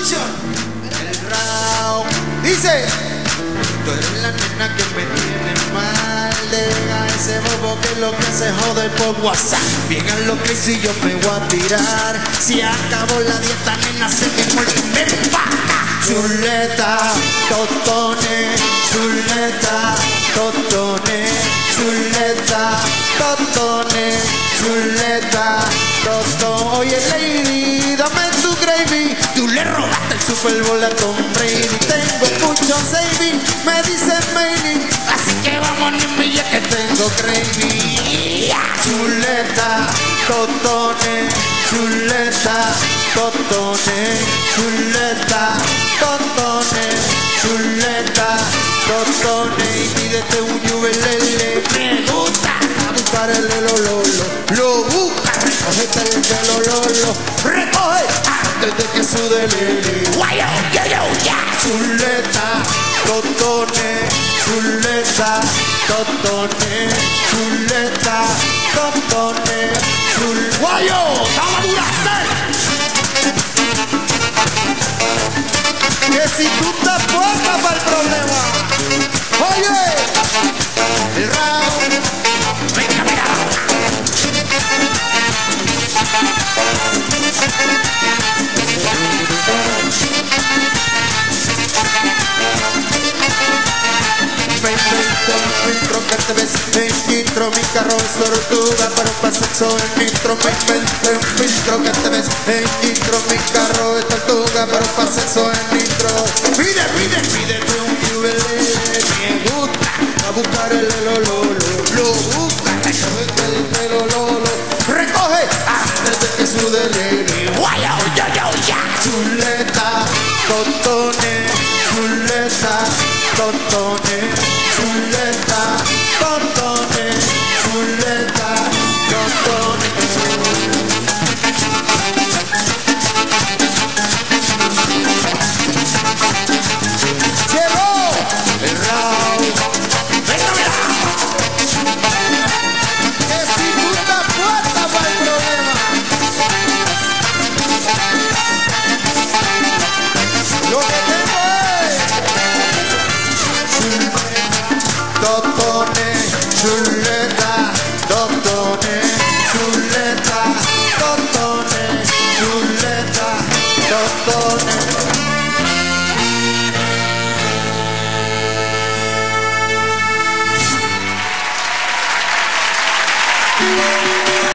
escucha. El round dice: tú eres la nena que me tiene mal. Deja ese bobo que lo que se jode por WhatsApp. Bien a lo que si yo me voy a tirar. Si acabo la dieta, nena, se me muerde, me paga. Chuleta, totones, chuleta, totones, chuleta, totones, chuleta, totones. Oye, lady, dame tu gravy. Tú le robaste el Super Bowl a Tom Brady. Tengo mucho saving, me dicen Mayne. Así que vamos, niña, que tengo gravy. Chuleta, totones, chuleta, totones, chuleta, totones, chuleta, totones. Y pídete un ukelele. Me gusta buscar el lolo, lo busca, recógete el pelo lolo, recoge antes de que sude lele. Guayo, yo, ya. Chuleta, totones, chuleta, totones, chuleta, totones, chuleta. Guayo, estaba duraste. Que si tú estás puesta para el problema. Oye, el round. Venga, venga. Filtro que te ves en intro, mi carro es tortuga, pero para sexo en nitro. Me inventé un filtro que te ves en intro, mi carro es tortuga, pero para sexo en nitro. Pídete un ukelele. Me gusta a buscar el lo busca, recoge el lolo, recoge antes de que sude.